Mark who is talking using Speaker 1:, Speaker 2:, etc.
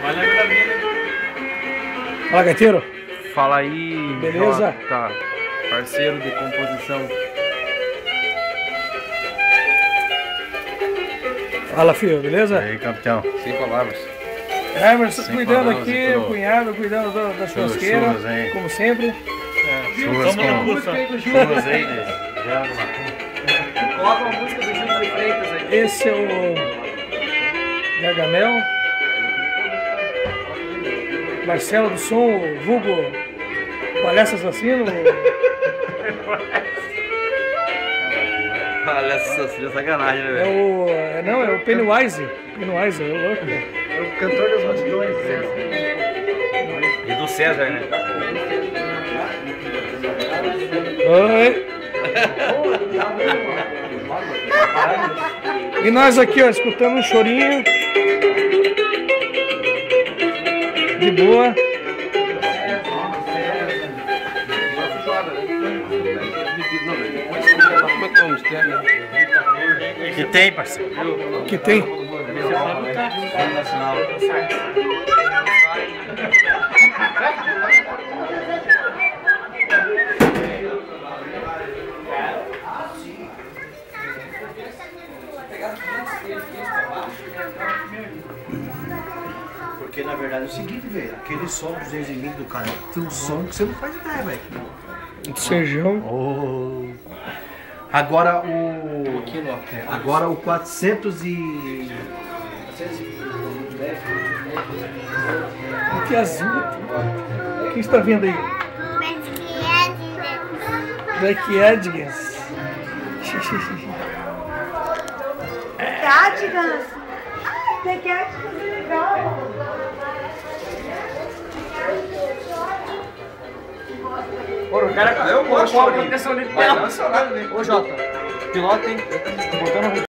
Speaker 1: Fala, gaiteiro.
Speaker 2: Fala aí,
Speaker 1: beleza?
Speaker 2: Jota, parceiro de composição.
Speaker 1: Fala, filho, beleza?
Speaker 2: E aí, campeão? Sem palavras.
Speaker 1: Emerson
Speaker 2: Sem
Speaker 1: cuidando
Speaker 2: palavras,
Speaker 1: aqui,
Speaker 2: então.
Speaker 1: o cunhado cuidando da churrasqueira,
Speaker 2: Churras, hein?
Speaker 1: como sempre.
Speaker 2: Churras com churras aí,
Speaker 3: Coloca uma música do Gil de Freitas aí.
Speaker 1: Esse é o Gargamel. Marcelo do Som, o vulgo Palhaço Assassino.
Speaker 2: Palhaço Assassino, sacanagem, né,
Speaker 1: É
Speaker 2: velho?
Speaker 1: o Pennywise. Pennywise, é o louco.
Speaker 3: É o cantor das multidões.
Speaker 2: E do César, né?
Speaker 1: Oi. E nós aqui, ó, escutando um chorinho. De boa.
Speaker 2: Que tem, parceiro?
Speaker 1: Que tem.
Speaker 4: Porque na verdade é o seguinte, velho, aquele som dos 220 do cara tem um som que você não faz ideia, velho.
Speaker 1: Sejão.
Speaker 4: Oh. Agora o 400 e...
Speaker 1: Que azul. Quem está vindo aí? Becky Edgens.
Speaker 5: Cátigas! Tem cátigas legal!
Speaker 3: Pô, o cara, eu gosto de proteção dele. Ô, Jota, pilota, hein? Botando